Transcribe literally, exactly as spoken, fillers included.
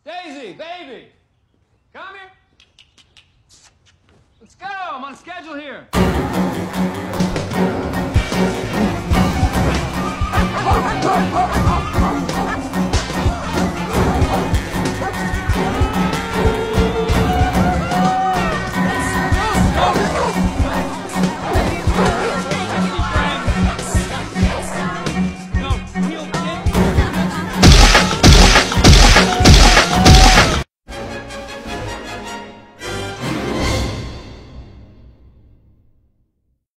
Daisy, baby! Come here. Let's go. I'm on schedule here.